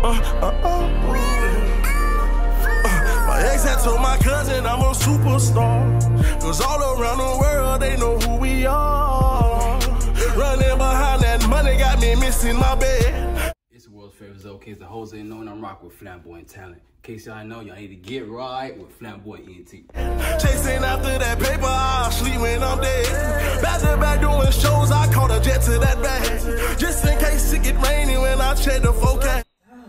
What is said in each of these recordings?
My ex had told my cousin I'm a superstar. Cause all around the world they know who we are. Running behind that money got me missing my bed. It's the world's favorite Zoe Case, the Jose know, and I'm rocking with Flamboyant Talent. In case y'all know, y'all need to get right with Flamboyant ENT. Chasing after that paper, I'll sleep when I'm dead. Back to back doing shows, I caught a jet to that bag. Just in case it get rainy when I check the forecast.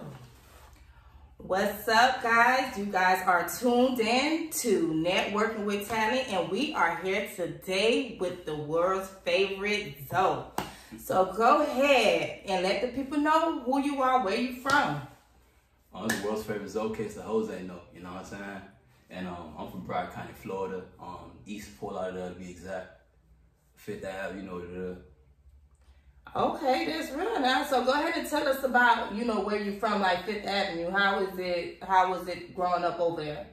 What's up, guys? You guys are tuned in to Networking with Talent, and we are here today with the world's favorite Zoe. So go ahead and let the people know who you are, where you from. I'm the world's favorite Zoe Case, the Jose know, you know what I'm saying? And I'm from Broward County, Florida, East Fort Lauderdale to be exact. Fifth Ave, you know what it is. Okay, that's real now. So go ahead and tell us about, where you're from, like Fifth Avenue. How was it growing up over there?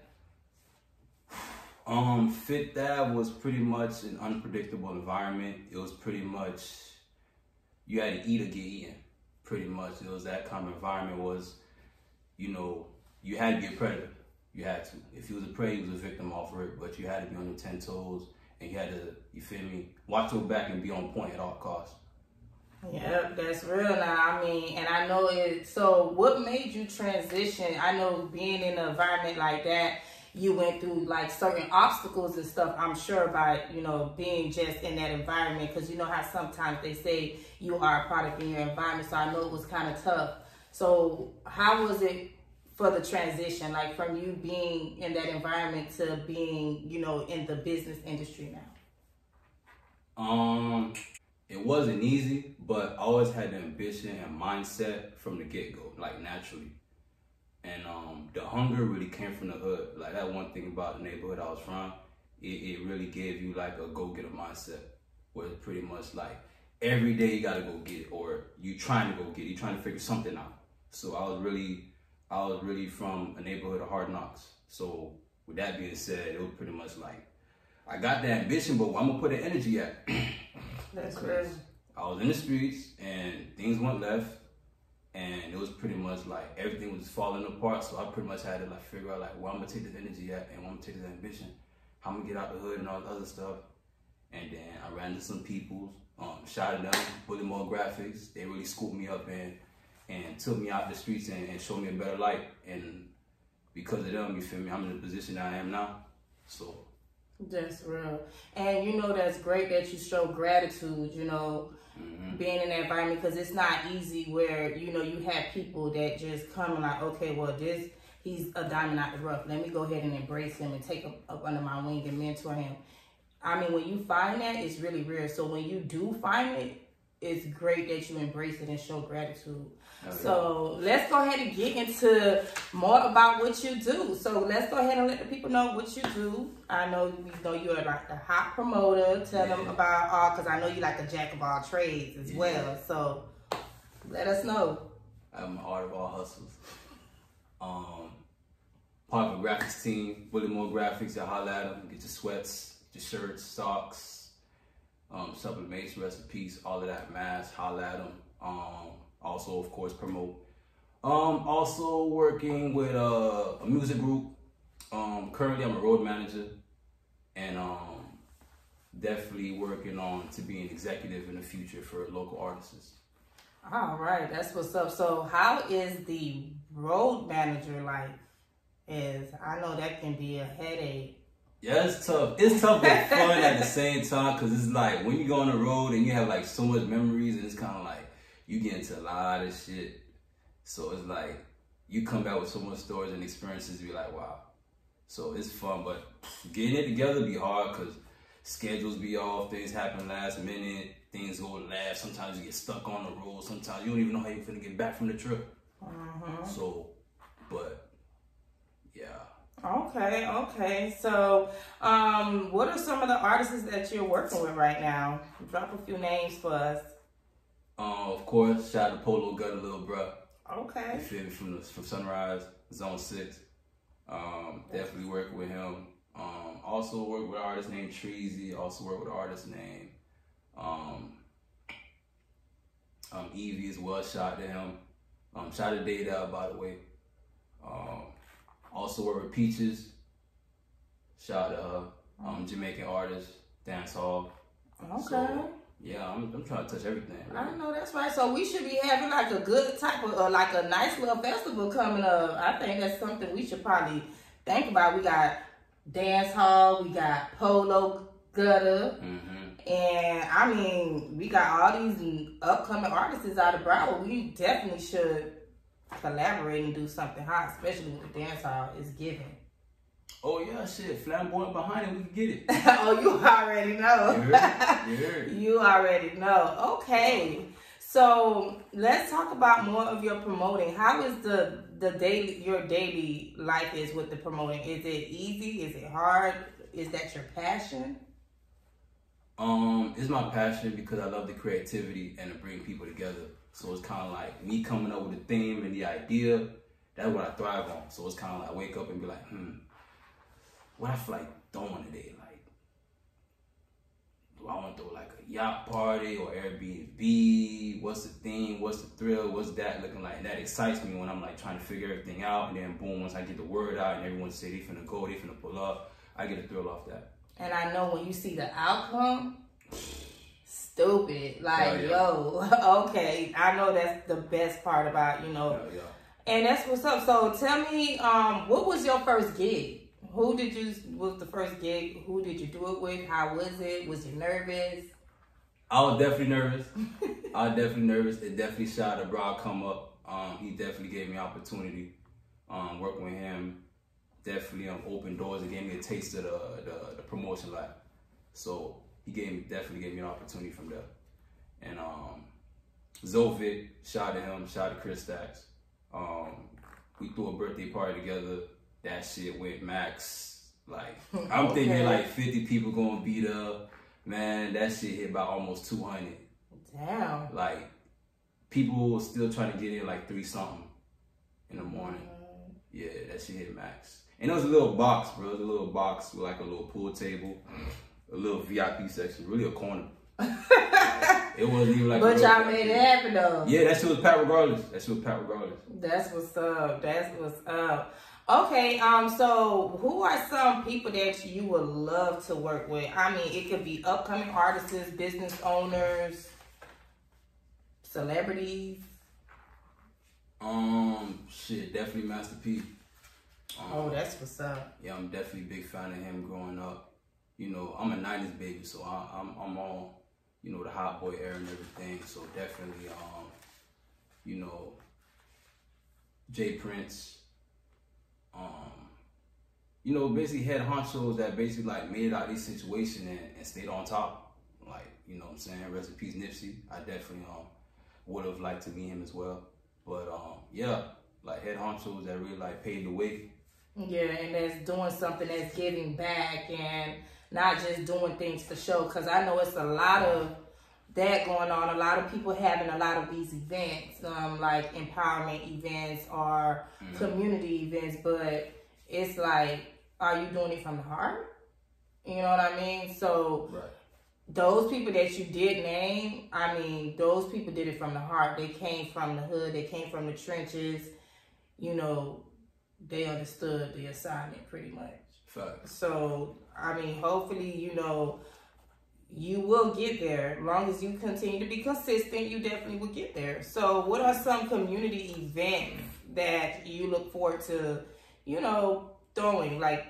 Fifth Ave was pretty much an unpredictable environment. It was pretty much, you had to eat or get eaten, pretty much. It was that kind of environment was, you had to be a predator. You had to. If you was a prey, you was a victim off rip, but you had to be on your 10 toes, and you had to, you feel me, watch your back and be on point at all costs. Yep, that's real now. I mean, and I know it. So what made you transition? I know being in an environment like that, you went through like certain obstacles and stuff, I'm sure, by, being just in that environment. Because you know how sometimes they say you are a product in your environment. So I know it was kind of tough. So how was it for the transition, like from you being in that environment to being, in the business industry now? It wasn't easy, but I always had the ambition and mindset from the get-go, like naturally. And the hunger really came from the hood. Like that one thing about the neighborhood I was from, it really gave you like a go-getter mindset, where it's pretty much like every day you gotta go get it, or you trying to go get it, you trying to figure something out. So I was really from a neighborhood of hard knocks. So with that being said, it was pretty much like, I got the ambition, but where I'm gonna put the energy at? That's crazy. I was in the streets and things went left, and it was pretty much like everything was falling apart. So I pretty much had to like figure out like where I'm gonna take this energy at and where I'm gonna take this ambition, how I'm gonna get out the hood and all the other stuff. And then I ran into some people, shouted them, Bullymore Graphics. They really scooped me up and took me out the streets and showed me a better light. And because of them, you feel me, I'm in the position that I am now. So. That's real. And that's great that you show gratitude, being in that environment, because it's not easy where, you have people that just come and like, okay, well, he's a diamond out the rough. Let me go ahead and embrace him and take him up under my wing and mentor him. I mean, when you find that, it's really rare. So when you do find it, it's great that you embrace it and show gratitude. Okay. So let's go ahead and get into more about what you do. So let's go ahead and let the people know what you do. I know you're like a hot promoter. Tell them about all, because I know you like a jack of all trades as well. So let us know. I'm an art of all hustles. Part of a graphics team, Bullymore Graphics. Y'all holla at them. Get your sweats, your shirts, socks. Supplements, recipes, all of that, masks, holla at them. Also, of course, promote. Also working with a music group. Currently, I'm a road manager, and definitely working on to be an executive in the future for local artists. All right, that's what's up. So, how is the road manager life? I know that can be a headache. Yeah, it's tough. It's tough but fun at the same time, because it's like when you go on the road and you have like so much memories, and it's kind of like you get into a lot of shit. So it's like you come back with so much stories and experiences, you be like, wow. So it's fun, but getting it together be hard because schedules be off, things happen last minute, things go last. Sometimes you get stuck on the road. Sometimes you don't even know how you're finna get back from the trip. So, but yeah. Okay. So, what are some of the artists that you're working with right now? Drop a few names for us. Of course, shout out to Polo Gutter, little bruh. Okay. You feel me, from Sunrise, Zone 6. Definitely work with him. Also work with an artist named Treasy. Also work with an artist named Evie as well. Shout out to him. Shout out to Data, by the way. Also work with Peaches. Shout out to her. Jamaican artist, dance hall. Okay. So, yeah, I'm trying to touch everything. Right? I know that's right. So we should be having like a good type of, like a nice little festival coming up. I think that's something we should probably think about. We got dance hall, we got polo gutter, and I mean, we got all these upcoming artists out of Broward. We definitely should collaborate and do something hot, especially with the dance hall. It's giving. Oh yeah, shit, flamboyant behind it, we can get it. Oh, you already know. You heard? You heard. You already know. Okay, so let's talk about more of your promoting. How is your daily life is with the promoting? Is it easy? Is it hard? Is that your passion? It's my passion because I love the creativity and to bring people together. So it's kind of like me coming up with the theme and the idea. That's what I thrive on. So it's kind of like wake up and be like, what I feel like doing today? Like, do I want to throw like a yacht party or Airbnb? What's the theme? What's the thrill? What's that looking like? And that excites me when I'm like trying to figure everything out. And then boom, once I get the word out and everyone say they finna go, they finna pull up, I get a thrill off that. And I know when you see the outcome, stupid. Like, yeah. yo, okay. I know that's the best part about, Yeah. And that's what's up. So tell me, what was your first gig? Was the first gig? Who did you do it with? How was it? Was you nervous? I was definitely nervous. It definitely shot a broad come up. He definitely gave me opportunity. Working with him definitely opened doors and gave me a taste of the promotion life. So he definitely gave me an opportunity from there. And Zovic, shout out to him, shout out to Chris Stacks. We threw a birthday party together. That shit went max. Like, I'm thinking like 50 people gonna be there. Man, that shit hit about almost 200. Damn. Like, people were still trying to get in like 3-something in the morning. Yeah, that shit hit max. And it was a little box, bro. It was a little box with like a little pool table, a little VIP section, really a corner. It wasn't even like. But y'all made it happen though. Yeah, that shit was pat regardless. That's what's up. Okay, so who are some people that you would love to work with? I mean, it could be upcoming artists, business owners, celebrities. Shit, definitely Master P. Oh, that's what's up. Yeah, I'm definitely a big fan of him growing up. You know, I'm a 90s baby, so I'm on, you know, the Hot Boy era and everything. So definitely, you know, Jay Prince. You know, basically head honchos that basically like made it out of this situation and stayed on top. Like, you know what I'm saying? Rest in peace, Nipsey. I definitely would have liked to meet him as well. But yeah, like head honchos that really like paved the way. Yeah, and that's doing something that's giving back and not just doing things for show. Because I know it's a lot of that going on. A lot of people having a lot of these events, like empowerment events or community events. But it's like, are you doing it from the heart? You know what I mean? So those people that you did name, I mean, those people did it from the heart. They came from the hood. They came from the trenches. You know, they understood the assignment pretty much. Facts. So, I mean, hopefully, you know, you will get there. As long as you continue to be consistent, you definitely will get there. So what are some community events that you look forward to, you know, throwing? Like,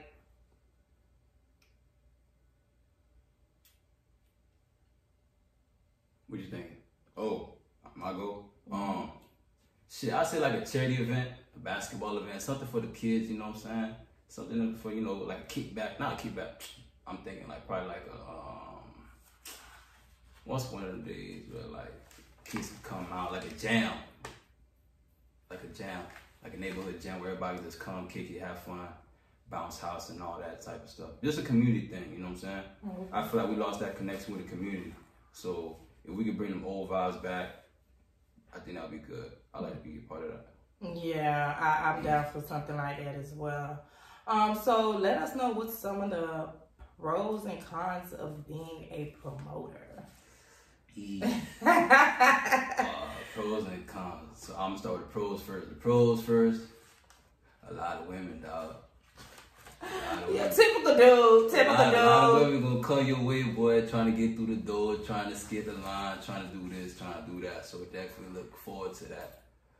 what you thinking? Oh, my goal? Shit, I say like a charity event, a basketball event, something for the kids, you know what I'm saying? Something for, you know, like a kickback, not a kickback. I'm thinking like probably like a, what's one of the days where like kids can come out, like a jam. Like a neighborhood jam where everybody just come, kick it, have fun, bounce house and all that type of stuff. Just a community thing, you know what I'm saying? I feel like we lost that connection with the community. So if we could bring them old vibes back, I think that would be good. I'd like to be a part of that. Yeah, I'm down for something like that as well. So let us know what's some of the pros and cons of being a promoter. Pros and cons. So I'm gonna start with the pros first. The pros first. A lot of women, dog. Yeah, typical dude. A lot of women gonna come your way, boy, trying to get through the door, trying to skip the line, trying to do this, trying to do that. So definitely look forward to that.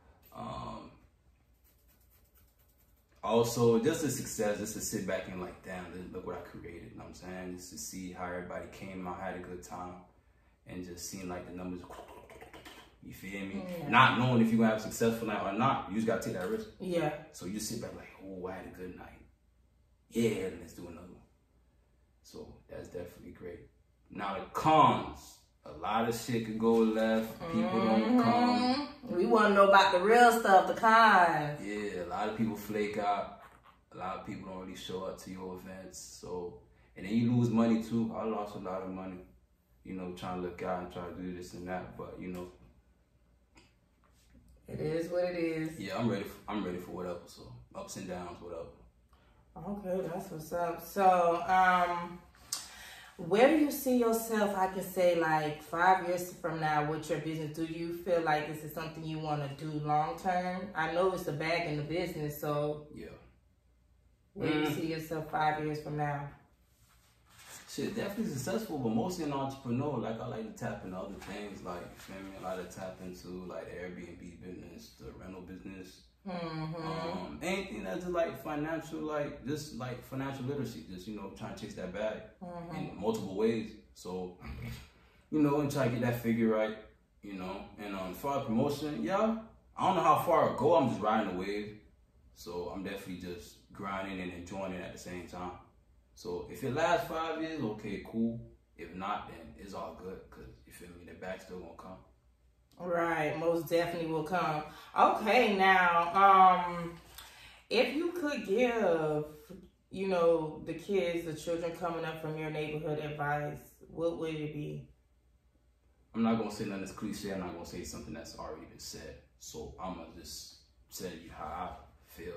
Also, just a success, just to sit back and like, damn, look what I created. You know what I'm saying? Just to see how everybody came out, had a good time, and just seeing like the numbers. You feel me? Yeah. Not knowing if you're gonna have a successful night or not, you just gotta take that risk. Yeah. So you sit back like, oh, I had a good night. Yeah, let's do another one. So that's definitely great. Now the cons. A lot of shit could go left. People don't come. We want to know about the real stuff, the cons. Yeah, a lot of people flake out. A lot of people don't really show up to your events. So, and then you lose money too. I lost a lot of money, you know, trying to look out and try to do this and that. But you know, it is what it is. Yeah, I'm ready for whatever. So ups and downs, whatever. Okay, that's what's up. So, where do you see yourself, I can say, like 5 years from now with your business? Do you feel like this is something you want to do long term? I know it's a bag in the business, so yeah. Where do you see yourself 5 years from now? Shit, definitely successful, but mostly an entrepreneur. Like, I like to tap into other things, like, you feel me? I like to tap into, like, the Airbnb business, the rental business. Anything that's just like financial, like just like financial literacy, just, you know, trying to chase that bag in multiple ways. So, you know, and try to get that figure right, you know. And as far as promotion, yeah, I don't know how far I'll go. I'm just riding the wave. So I'm definitely just grinding and enjoying it at the same time. So if it lasts 5 years, okay, cool. If not, then it's all good, because you feel me, the bag's still gonna come. Right, most definitely will come. Okay, now, if you could give, you know, the kids, the children coming up from your neighborhood advice, what would it be? I'm not going to say nothing that's cliche. I'm not going to say something that's already been said. So I'm going to just tell you how I feel.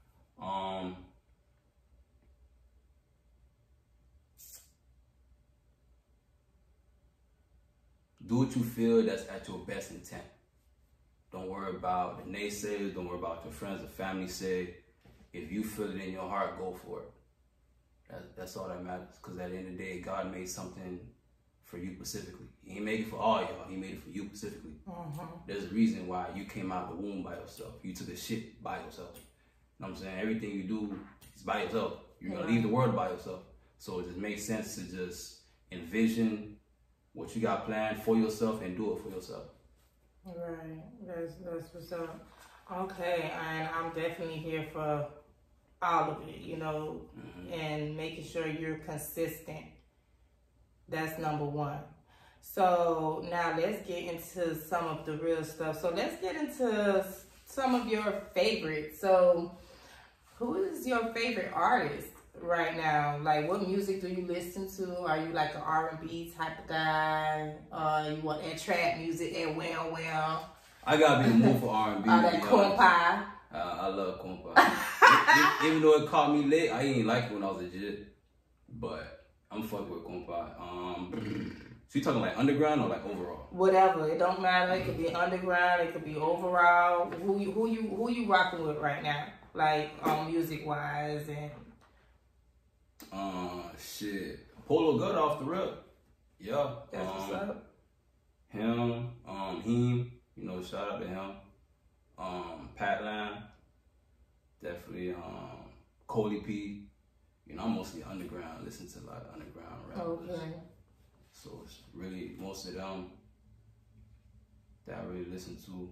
Do what you feel that's at your best intent. Don't worry about the naysayers. Don't worry about what your friends or family say. If you feel it in your heart, go for it. That's all that matters. Because at the end of the day, God made something for you specifically. He ain't made it for all y'all. He made it for you specifically. There's a reason why you came out of the womb by yourself. You took a shit by yourself. You know what I'm saying? Everything you do is by yourself. You're going to leave the world by yourself. So it just makes sense to just envision what you got planned for yourself and do it for yourself. Right. That's what's up. Okay, and I'm definitely here for all of it, you know, and making sure you're consistent. That's number one. So now let's get into some of the real stuff. So let's get into some of your favorites. So who is your favorite artist right now? Like, what music do you listen to? Are you like an R&B type of guy? You want that trap music and well? I gotta be in the mood for R&B. That corn pie. I love corn pie. Even though it caught me late, I ain't like it when I was legit. But I'm fucking with corn pie. So you talking like underground or like overall? Whatever. It don't matter. It could be underground. It could be overall. Who you rocking with right now? Like music wise and. Shit. Polo Gut off the rip. Yeah. That's what's up. Him. Him. You know, shout out to him. Patline. Definitely. Coley P. You know, I'm mostly underground. Listen to a lot of underground rappers. Okay. So it's really most of them that I really listen to.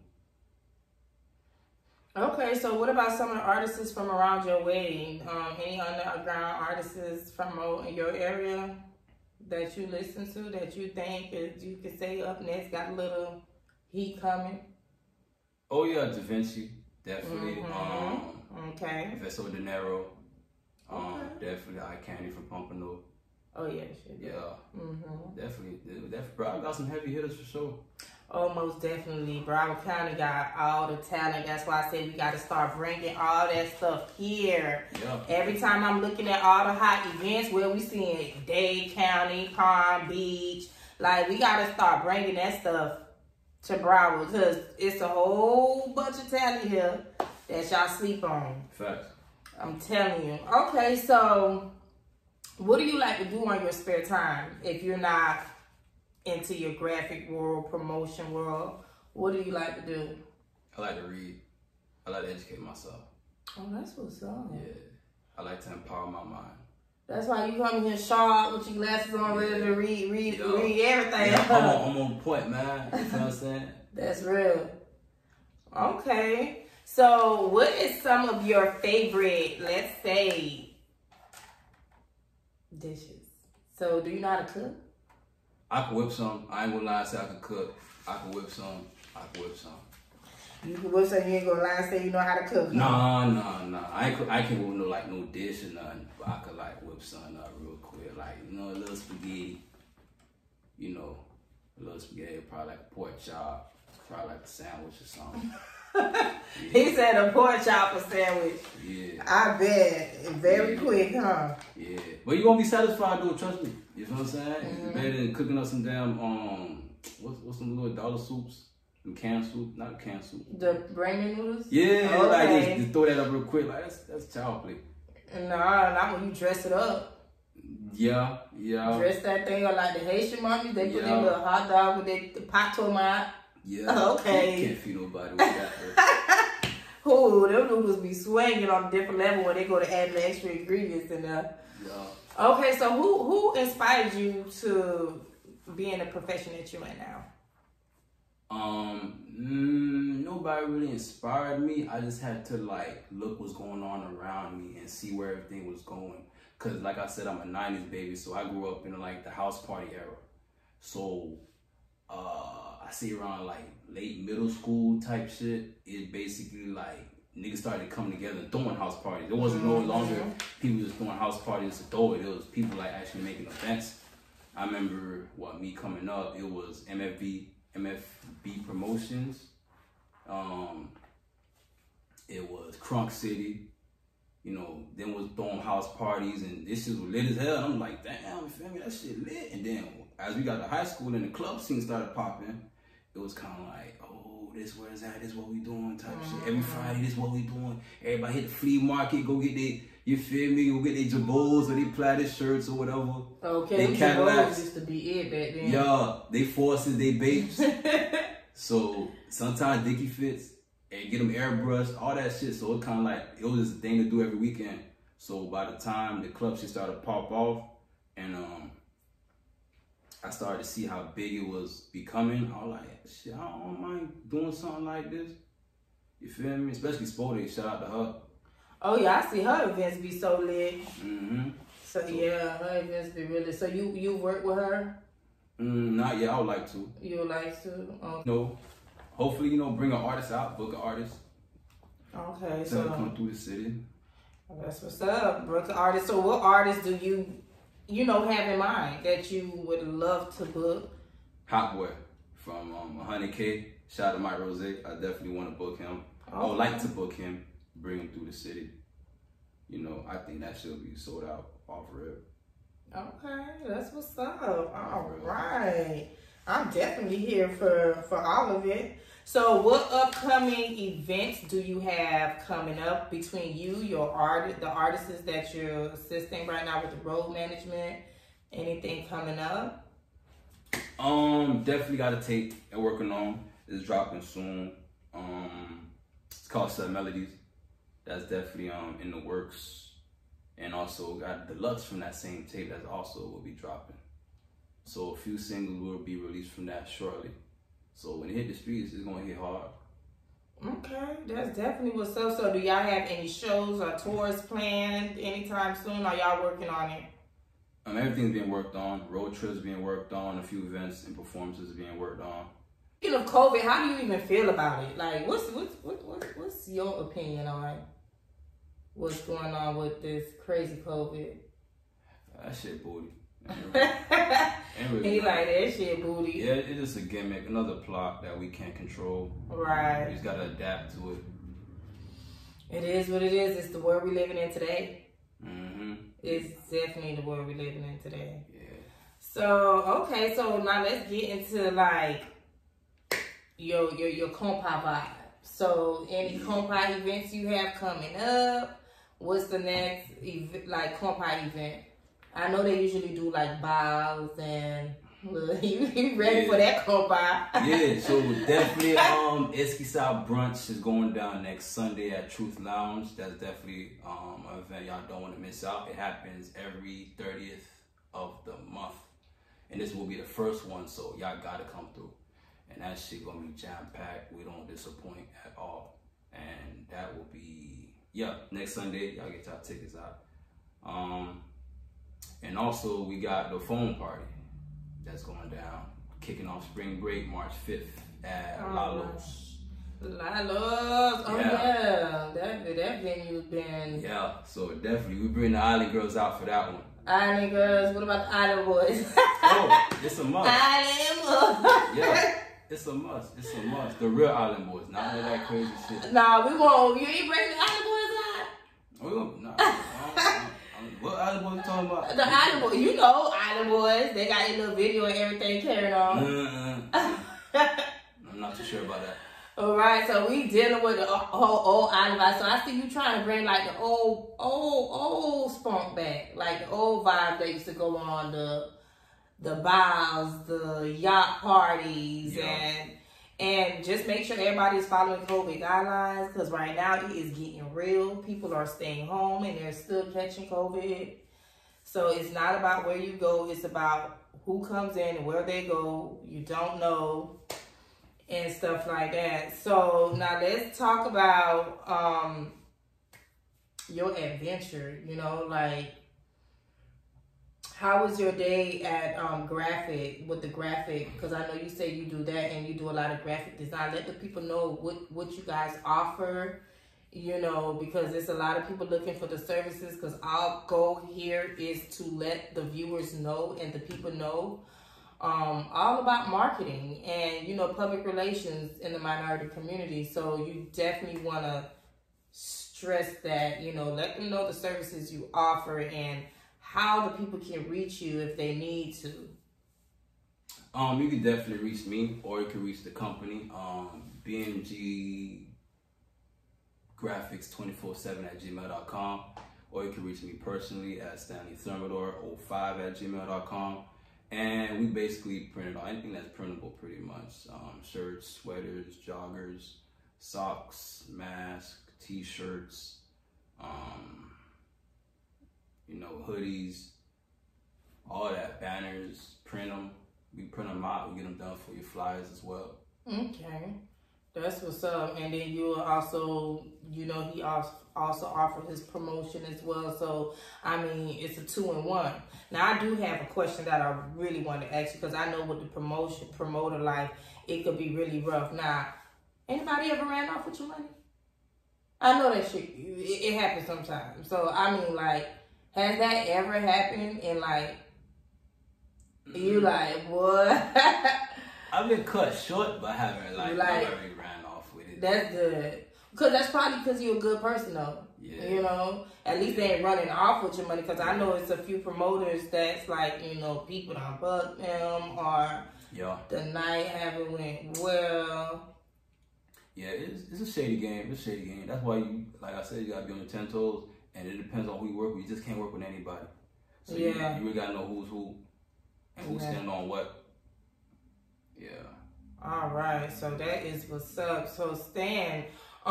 Okay, so what about some of the artists from around your way? Any underground artists from your area that you listen to that you think you could say up next got a little heat coming? Oh yeah, Da Vinci, definitely. Okay. Vesso De Niro, definitely Eye Candy from Pompano. Oh yeah, shit. Yeah. Definitely. Bro, I got some heavy hitters for sure. Oh, most definitely. Broward County got all the talent. That's why I say we got to start bringing all that stuff here. Yeah. Every time I'm looking at all the hot events where we seeing Dade County, Palm Beach, like we got to start bringing that stuff to Broward, because it's a whole bunch of talent here that y'all sleep on. Facts. I'm telling you. Okay, so what do you like to do on your spare time if you're not into your graphic world, promotion world? What do you like to do? I like to read. I like to educate myself. Oh, that's what's up. Yeah. I like to empower my mind. That's why you come here sharp with your glasses on, ready to read everything. Yeah, I'm on point, man. You know what I'm saying? That's real. Okay. So what is some of your favorite, let's say, dishes? So do you know how to cook? I can whip some. I ain't gonna lie and say I can cook. I can whip some. I can whip some. You can whip some, you ain't gonna lie and say you know how to cook. Nah. I can't whip no dish or nothing. But I could like whip something up real quick. Like, you know, a little spaghetti. You know, a little spaghetti, probably like a pork chop. Probably like a sandwich or something. Yeah. He said a pork chop or sandwich. Yeah. I bet. Very quick, huh? Yeah. But you gonna be satisfied though, trust me. You know what I'm saying? Mm-hmm. It's better than cooking up some damn what's some little dollar soups? Some canned soup, not canned soup. The ramen noodles? Yeah, okay. like just throw that up real quick. Like that's child play. Nah, not when you dress it up. Yeah. Dress that thing up like the Haitian mommies. They put Yeah. their little hot dog with the pot tomat. Yeah. Okay. Can't feed nobody with that. Ooh, them noodles be swinging on a different level when they go to add the extra ingredients in there. Yeah. Okay, so who inspired you to be in the profession that you're in now? Nobody really inspired me. I just had to like look what's going on around me and see where everything was going. Cause like I said, I'm a 90s baby, so I grew up in like the house party era. So I see around like late middle school type shit, it basically like niggas started coming together and throwing house parties. It wasn't no longer people just throwing house parties to throw it. It was people like actually making events. I remember me coming up, it was MFB Promotions. It was Crunk City. You know, then was throwing house parties and this shit was lit as hell. And I'm like, damn, you feel me? That shit lit. And then as we got to high school and the club scene started popping, it was kind of like, oh, this where it's at, this what we doing type shit. Every Friday, this what we doing. Everybody hit the flea market, go get their, you feel me? Go get their Jabos or they plaid shirts or whatever. Okay, they Cadillacs used to be it back then. Yeah, they forces, they babes. So sometimes Dickie fits and get them airbrushed, all that shit. So it kind of like, it was just a thing to do every weekend. So by the time the club shit started to pop off and I started to see how big it was becoming, I was like, shit, I don't mind doing something like this. You feel me? Especially Sport Day, shout out to her. Oh yeah, I see her events be so lit. Mm-hmm. So yeah, her events be really. So you work with her? Not yet. I would like to. You would like to? Okay. No. Hopefully, you know, bring an artist out, book an artist. Okay, So so come through the city. That's what's up, book an artist. So what artist do you know have in mind that you would love to book? Hot Boy from 100K. Shout out to Mike Rose. I definitely want to book him. I would like to book him, bring him through the city. You know, I think that should be sold out off rip. Okay, that's what's up. All right. I'm definitely here for all of it. So what upcoming events do you have coming up between you, your artist, the artists that you're assisting right now with the road management? Anything coming up? Definitely got a tape and working on. It's dropping soon. It's called Sub Melodies. That's definitely in the works. And also got Deluxe from that same tape that also will be dropping. So a few singles will be released from that shortly. So when it hit the streets, it's gonna hit hard. Okay, that's definitely what's up. So do y'all have any shows or tours planned anytime soon? Are y'all working on it? Everything's being worked on. Road trips being worked on. A few events and performances being worked on. Speaking of COVID, how do you even feel about it? Like, what's your opinion on what's going on with this crazy COVID? That shit booty. He like that shit booty. Yeah, it's just a gimmick, another plot that we can't control. Right. We just gotta adapt to it. It is what it is. It's the world we living in today. Mm-hmm. It's definitely the world we living in today. Yeah. So, okay, so now let's get into like your compa vibe. So any compa events you have coming up? What's the next like compa event? I know they usually do like bows and you ready for that compa? Yeah, so definitely Esky South Brunch is going down next Sunday at Truth Lounge. That's definitely an event y'all don't want to miss out. It happens every 30th of the month. And this will be the first one, so y'all gotta come through. And that shit gonna be jam-packed. We don't disappoint at all. And that will be, next Sunday. Y'all get y'all tickets out. And also, we got the phone party that's going down. Kicking off spring break, March 5th at Lalo's. Lalo's, yeah. That venue's been... Yeah, so definitely, we bring the Island Girls out for that one. Island Girls, what about the Island Boys? Oh, it's a must. Island Boys. Yeah, it's a must. It's a must. The real Island Boys, not none of that crazy shit. Nah, we won't. You ain't bringing the Island Boys out? We gonna, nah. What Island Boys you talking about? The Island Boys. You know Island Boys. They got a little video and everything carried on. I'm not too sure about that. All right, so we dealing with the whole old Island vibe. So I see you trying to bring like the old spunk back, like the old vibe that used to go on the bows, the yacht parties, and just make sure everybody's following COVID guidelines, because right now it is getting real. People are staying home and they're still catching COVID. So it's not about where you go, it's about who comes in and where they go. You don't know. And stuff like that. So now let's talk about your adventure. You know, like, how was your day at graphic, with the graphic? Because I know you say you do that and you do a lot of graphic design. Let the people know what you guys offer, you know, because there's a lot of people looking for the services, because our goal here is to let the viewers know and the people know all about marketing and, you know, public relations in the minority community. So you definitely want to stress that, you know, let them know the services you offer and how the people can reach you if they need to. You can definitely reach me, or you can reach the company, BMG Graphics 247@gmail.com, or you can reach me personally at Stanley Thermidor 05@gmail.com. And we basically printed on anything that's printable, pretty much. Shirts, sweaters, joggers, socks, masks, t-shirts, you know, hoodies, all that, banners, print them. We print them out, we get them done for your flyers as well. Okay, that's what's up. And then you also, you know, he also offered his promotion as well. So, I mean, it's a 2-in-1. Now, I do have a question that I really want to ask you, because I know with the promoter life, it could be really rough. Now, anybody ever ran off with your money? I know that shit, it happens sometimes. So, I mean, like, has that ever happened? And, like, you like, what? I've been cut short, but I haven't, like never ran off with it. That's good. Because that's probably because you're a good person, though. Yeah. You know? At least they ain't running off with your money. Because I know it's a few promoters that's like, you know, people don't buck them, or the night haven't went well. Yeah, it's a shady game. It's a shady game. That's why you, like I said, you got to be on your 10 toes. And it depends on who you work with. You just can't work with anybody. So you really got to know who's who and who's standing on what. Yeah. All right. So that is what's up. So Stan,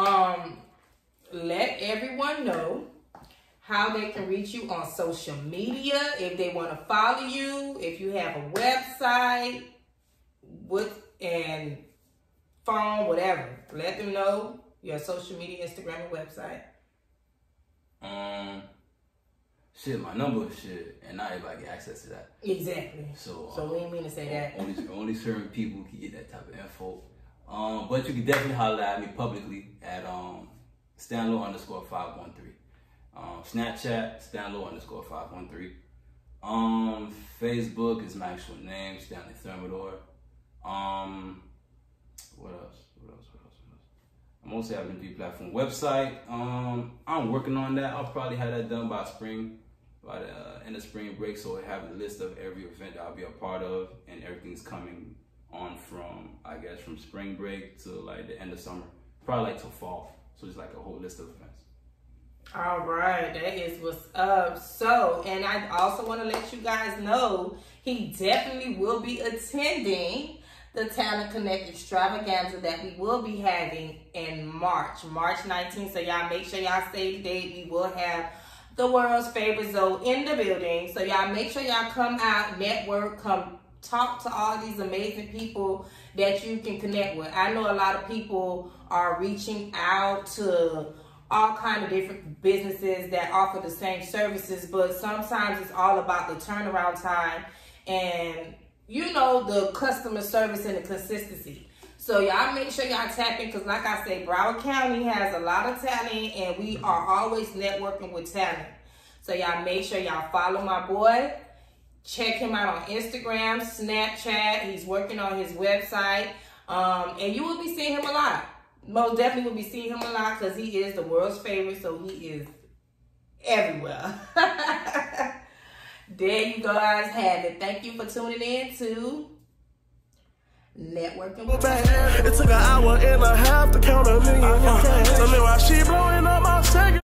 let everyone know how they can reach you on social media, if they want to follow you, if you have a website, and phone, whatever. Let them know your social media, Instagram, and website. Shit, my number, shit, and not everybody get access to that. Exactly. So we didn't mean to say that. Only certain people can get that type of info. But you can definitely holler at me publicly at Stanlow_513. Snapchat, Stanlow_513. Facebook is my actual name, Stanley Thermidor. What else? I'm mostly having a platform. Website, I'm working on that. I'll probably have that done by spring, by the end of spring break. So I have a list of every event that I'll be a part of, and everything's coming on from, I guess, from spring break to like the end of summer, probably like till fall. So it's like a whole list of events. All right, that is what's up. So, and I also want to let you guys know he definitely will be attending the Talent Connect Extravaganza that we will be having in March 19th. So y'all make sure y'all save the date. We will have the world's favorite Zoe in the building. So y'all make sure y'all come out, network, come talk to all these amazing people that you can connect with. I know a lot of people are reaching out to all kind of different businesses that offer the same services, but sometimes it's all about the turnaround time and, you know, the customer service and the consistency. So y'all make sure y'all tap in, because like I say, Broward County has a lot of talent and we are always networking with talent. So y'all make sure y'all follow my boy. Check him out on Instagram, Snapchat. He's working on his website. And you will be seeing him a lot. Most definitely will be seeing him a lot because he is the world's favorite. So he is everywhere. There you guys have it. Thank you for tuning in to Networking with It took an hour and a half to count $1 million. Tell me why she blowing